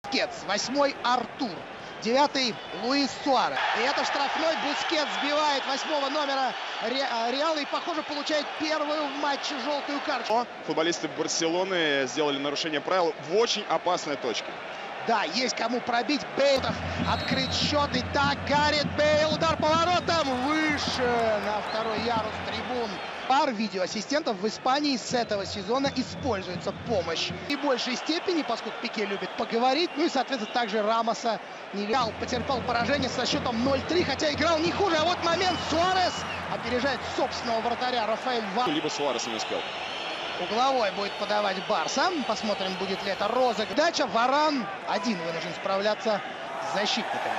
Бускетс, 8-й Артур, 9-й Луис Суарес. И это штрафной. Бускетс сбивает 8-го номера Реала и, похоже, получает первую в матче желтую карточку. Футболисты Барселоны сделали нарушение правил в очень опасной точке. Да, есть кому пробить. Бейл открыть счет. И так Гарет Бейл. Удар поворотом выше на второй ярус трибун. Пар видеоассистентов в Испании с этого сезона используется помощь. И в большей степени, поскольку Пике любит поговорить, ну и, соответственно, также Рамоса не Реал потерпел поражение со счетом 0-3, хотя играл не хуже. А вот момент. Суарес опережает собственного вратаря Рафаэль Варан. Либо Суарес не успел. Угловой будет подавать Барса. Посмотрим, будет ли это розыгрыш. Дача. Варан один вынужден справляться с защитниками.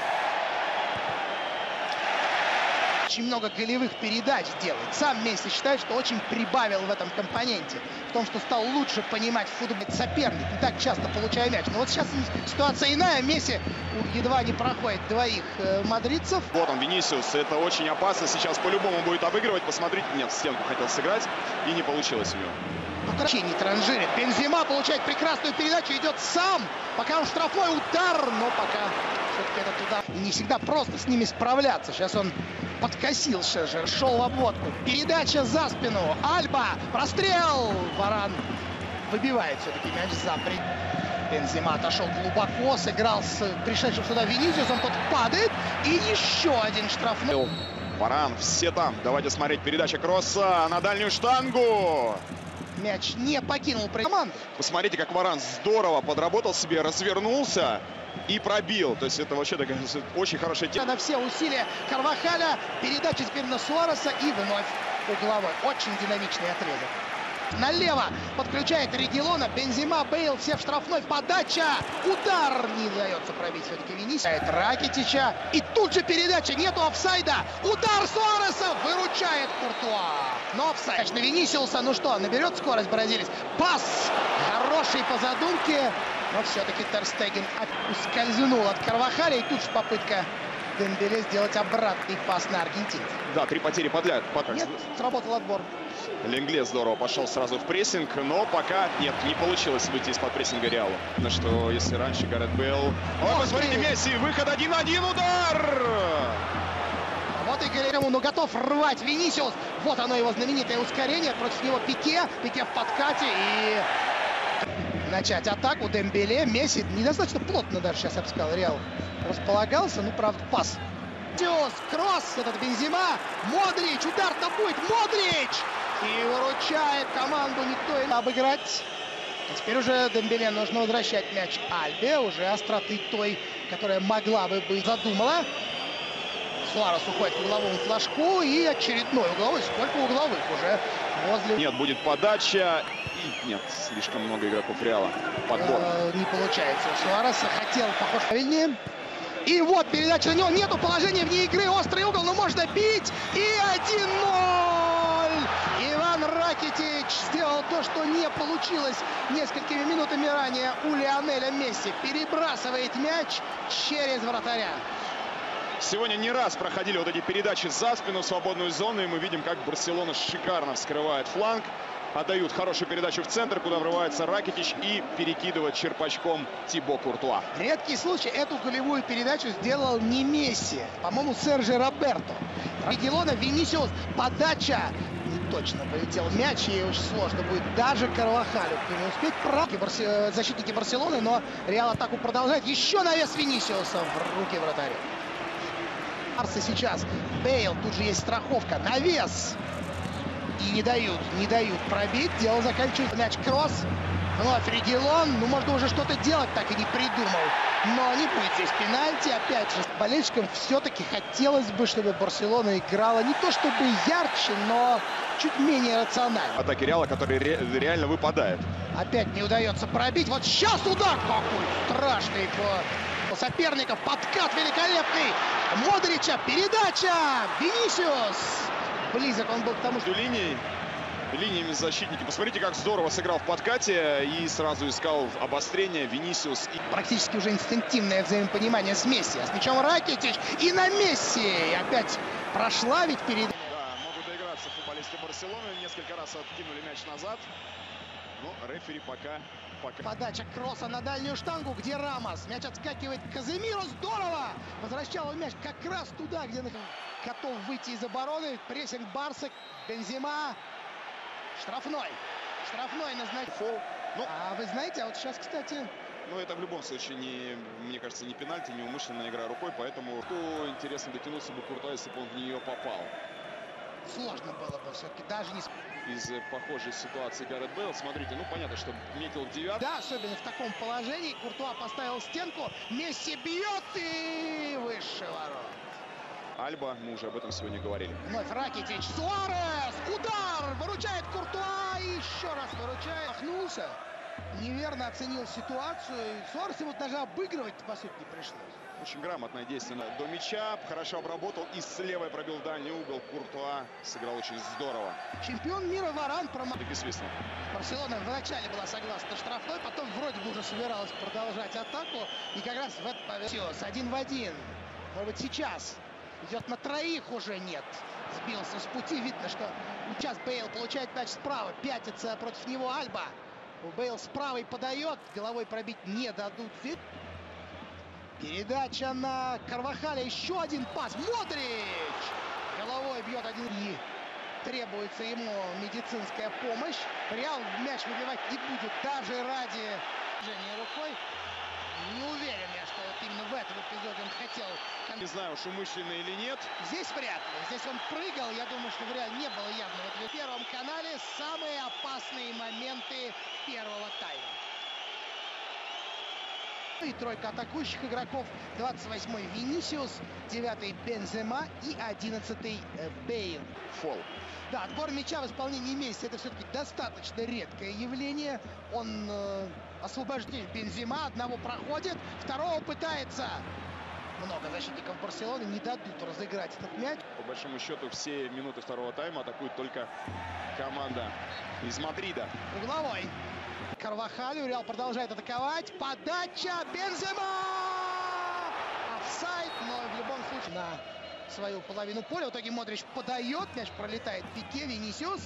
Очень много голевых передач делает. Сам Месси считает, что очень прибавил в этом компоненте. В том, что стал лучше понимать футбол соперник, не так часто получая мяч. Но вот сейчас ситуация иная. Месси едва не проходит двоих мадридцев. Вот он, Винисиус. Это очень опасно. Сейчас по-любому будет обыгрывать. Посмотрите. Нет, стенку хотел сыграть. И не получилось у него. Вообще не транжирит. Бензема получает прекрасную передачу. Идет сам. Пока он штрафной удар. Но пока все-таки этот удар. И не всегда просто с ними справляться. Сейчас он подкосил Шержер. Шел в обводку. Передача за спину. Альба. Прострел. Варан выбивает все-таки мяч за пред. Бензема отошел глубоко. Сыграл с пришедшим сюда Винисиусом. Тот падает. И еще один штрафной. Варан. Все там. Давайте смотреть. Передача кросса на дальнюю штангу. Мяч не покинул команду. Посмотрите, как Варан здорово подработал себе, развернулся и пробил. То есть это вообще такая очень хорошая тема. На все усилия Карвахаля. Передача теперь на Суареса и вновь угловой. Очень динамичный отрезок. Налево подключает Регилона. Бензема, Бейл, все в штрафной. Подача. Удар. Не удается пробить все-таки Винисиуса. Ракитича. И тут же передача. Нету офсайда. Удар Суареса. Выручает Куртуа. Но офсайд на Винисиуса. Ну что, наберет скорость бразилец. Пас. Хороший по задумке. Но все-таки Тер Стеген ускользнул от Карвахаля. И тут же попытка Дембеле сделать обратный пас на аргентинца. Да, 3 потери подряд. Нет, сработал отбор. Лингле здорово пошел сразу в прессинг, но пока нет, не получилось выйти из-под прессинга Реала. На что, если раньше Гарет Бейл... О, посмотрите, Месси, выход 1-1, удар! Вот и Галерему, но готов рвать Винисиус. Вот оно, его знаменитое ускорение. Против него Пике. Пике в подкате и... начать атаку. Дембеле, Месси недостаточно плотно даже, сейчас я бы сказал, Реал располагался. Ну, правда, пас. Кросс, этот Бензема. Модрич, удар-то будет. Модрич! И выручает команду, никто не обыграть. А теперь уже Дембеле нужно возвращать мяч Альбе. Уже остроты той, которая могла бы быть, задумала. Суарес уходит к угловому флажку. И очередной угловой. Сколько угловых уже возле... Нет, будет подача. И нет, слишком много игроков Реала. Подбор. Не получается у Суареса. Хотел, похож, правильнее. И вот передача на него. Нету положения вне игры. Острый угол, но можно бить. И 1-0. Иван Ракитич сделал то, что не получилось несколькими минутами ранее у Лионеля Месси. Перебрасывает мяч через вратаря. Сегодня не раз проходили вот эти передачи за спину в свободную зону. И мы видим, как Барселона шикарно вскрывает фланг. Отдают хорошую передачу в центр, куда врывается Ракитич и перекидывает черпачком Тибо Куртуа. Редкий случай, эту голевую передачу сделал не Месси, по-моему, Серджи Роберто. Регилона, Винисиус, подача. Не точно полетел мяч, и очень сложно будет даже Карвахалю не успеть. Защитники Барселоны, но Реал атаку продолжает. Еще навес Винисиуса в руки вратаря. Барса сейчас. Бейл, тут же есть страховка. Навес. И не дают пробить. Дело заканчивает. Мяч кросс. Вновь Регилон. Ну, можно уже что-то делать, так и не придумал. Но не будет здесь пенальти. Опять же, болельщикам все-таки хотелось бы, чтобы Барселона играла не то чтобы ярче, но чуть менее рационально. Атаки Реала, который реально выпадает. Опять не удается пробить. Вот сейчас удар какой страшный по соперников. Подкат великолепный. Модрича. Передача. Винисиус. Близок он был к тому, что... Линиями защитники. Посмотрите, как здорово сыграл в подкате и сразу искал обострение Винисиус. Практически уже инстинктивное взаимопонимание с Месси. А с мячом Ракитич и на Месси. И опять прошла ведь перед... Да, могут доиграться футболисты Барселоны. Несколько раз откинули мяч назад. Но рефери пока Подача кросса на дальнюю штангу, где Рамос. Мяч отскакивает к Каземиру. Здорово! Возвращал мяч как раз туда, где готов выйти из обороны. Прессинг Барса. Бензема. Штрафной. Штрафной назначен. Фол. Ну, а вы знаете, а вот сейчас, кстати... Ну, это в любом случае, мне кажется, не пенальти, не умышленная игра рукой. Поэтому, кто, интересно, дотянулся бы Куртуа, если бы он в нее попал. Сложно было бы все-таки, даже не... Из похожей ситуации Гаррет Бейл. Смотрите, ну, понятно, что метил в девятку. Да, особенно в таком положении. Куртуа поставил стенку. Месси бьет и выше ворот. Альба, мы уже об этом сегодня говорили. Вновь Ракитич. Суарес! Удар! Выручает Куртуа и еще раз выручает. Махнулся. Неверно оценил ситуацию. Суарес ему даже обыгрывать, по сути, не пришлось. Очень грамотное действие до мяча. Хорошо обработал и с левой пробил в дальний угол. Куртуа сыграл очень здорово. Чемпион мира Варан Так и свистнул. Барселона вначале была согласна штрафной, потом вроде бы уже собиралась продолжать атаку. И как раз в этот повесился 1 в 1. Может быть, сейчас идет на троих, уже нет. Сбился с пути. Видно, что сейчас Бейл получает мяч справа. Пятится против него Альба. Бейл с правой подает. Головой пробить не дадут. Передача на Карвахаля. Еще один пас. Модрич! Головой бьет один. И требуется ему медицинская помощь. Реал мяч выбивать не будет. Даже ради движения рукой. Не уверен я, что вот именно в этом эпизоде он хотел. Не знаю, уж умышленно или нет. Здесь вряд ли. Здесь он прыгал. Я думаю, что в реале не было явного. В Первом канале самые опасные моменты первого тайма. И тройка атакующих игроков. 28-й Винисиус, 9-й Бензема и 11-й Бейл. Фол. Да, отбор мяча в исполнении Месси — это все-таки достаточно редкое явление. Он освобождает Бензема, одного проходит, второго пытается. Много защитников Барселоны не дадут разыграть этот мяч. По большому счету, все минуты второго тайма атакует только команда из Мадрида. Угловой. Карвахаль. Реал продолжает атаковать. Подача Бензема! Офсайд, но в любом случае на свою половину поля. В итоге Модрич подает. Мяч пролетает в пике. Винисиус.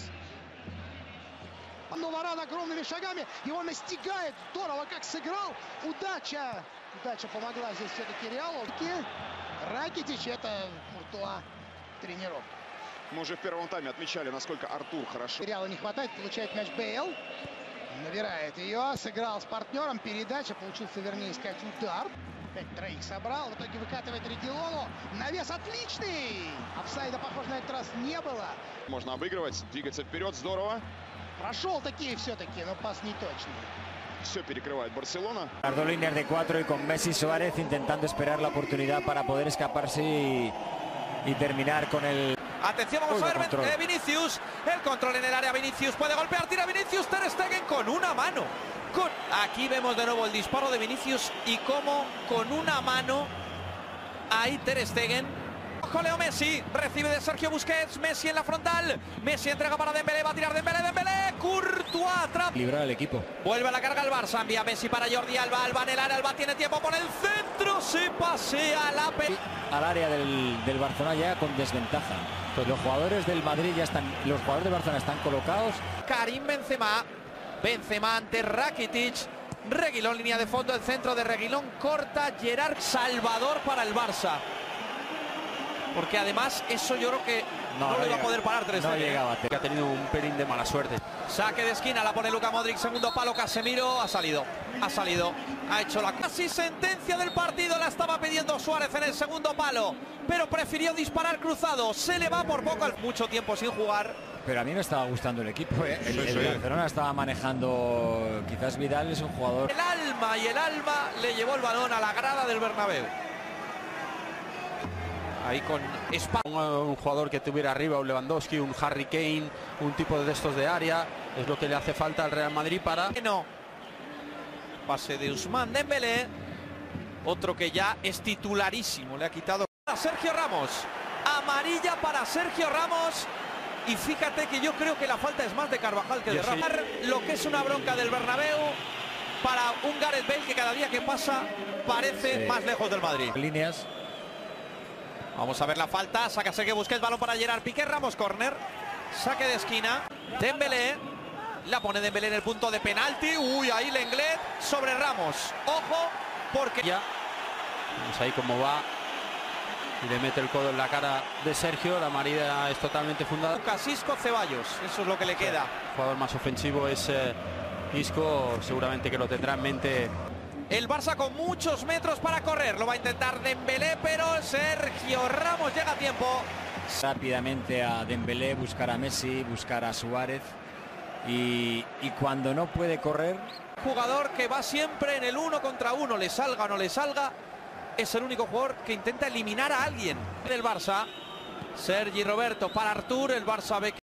Но Варан огромными шагами его настигает. Здорово как сыграл. Удача. Удача помогла здесь все-таки Реалу. Ракитич — это Куртуа тренировка. Мы уже в первом тайме отмечали, насколько Артур хорошо. Реала не хватает. Получает мяч Бейл. Набирает ее. Сыграл с партнером. Передача. Получился, вернее сказать, удар. Опять троих собрал. В итоге выкатывает Регилону. Навес отличный. Офсайда, похоже, на этот раз не было. Можно обыгрывать, двигаться вперед. Здорово. Прошел такие все-таки, но пас не точный. Все перекрывает Барселона. Las dos líneas de cuatro y con Messi y Suárez intentando esperar la oportunidad para poder escaparse y terminar con el... Atención, vamos a ver Vinicius. El control en el área. Vinicius puede golpear. Tira Vinicius. Ter Stegen con una mano. Aquí vemos de nuevo el disparo de Vinicius y cómo con una mano ahí Ter Stegen. Ojo, Leo Messi. Recibe de Sergio Busquets. Messi en la frontal. Messi entrega para Dembélé. Va a tirar Dembélé. Dembélé. Courtois atrapa. Librar al equipo. Vuelve a la carga el Barça. Envía Messi para Jordi Alba. Alba en el área. Alba tiene tiempo por el centro. Se pasea la al área del Barcelona ya con desventaja. Pues los jugadores del Madrid ya están, los jugadores del Barcelona están colocados. Karim Benzema. Benzema ante Rakitic. Reguilón, línea de fondo, el centro de Reguilón corta. Gerard Salvador para el Barça. Porque además eso yo creo que no lo iba a poder parar Ter Stegen. No llegaba. Que ha tenido un pelín de mala suerte. Saque de esquina, la pone Luka Modric, segundo palo, Casemiro, ha salido, ha hecho la casi sentencia del partido, la estaba pidiendo Suárez en el segundo palo, pero prefirió disparar cruzado, se le va por poco, mucho tiempo sin jugar. Pero a mí me estaba gustando el equipo, ¿eh? El Barcelona estaba manejando, quizás Vidal es un jugador... El alma le llevó el balón a la grada del Bernabéu. Ahí con un jugador que tuviera arriba un Lewandowski, un Harry Kane, un tipo de estos de área, es lo que le hace falta al Real Madrid para... No. Pase de Ousmane Dembélé, otro que ya es titularísimo, le ha quitado a Sergio Ramos. Amarilla para Sergio Ramos. Y fíjate que yo creo que la falta es más de Carvajal que de Ramos. Lo que es una bronca del Bernabéu para un Gareth Bale que cada día que pasa parece más lejos del Madrid. Líneas. Vamos a ver la falta, saca Sergio Busquets, balón para Gerard Piqué, Ramos, córner, saque de esquina, Dembélé, La pone Dembélé en el punto de penalti. Uy, ahí Lenglet sobre Ramos. Ojo, porque ya vamos ahí cómo va y le mete el codo en la cara de Sergio. La amarilla es totalmente fundada. Lucas Isco, Ceballos, eso es lo que le queda. El jugador más ofensivo es Isco, seguramente que lo tendrá en mente. El Barça con muchos metros para correr. Lo va a intentar Dembélé, pero Sergio Ramos llega a tiempo. Rápidamente a Dembélé, buscar a Messi, buscar a Suárez. Y cuando no puede correr... Jugador que va siempre en el 1 contra 1, le salga o no le salga. Es el único jugador que intenta eliminar a alguien del Barça. Sergi Roberto para Artur, el Barça ve que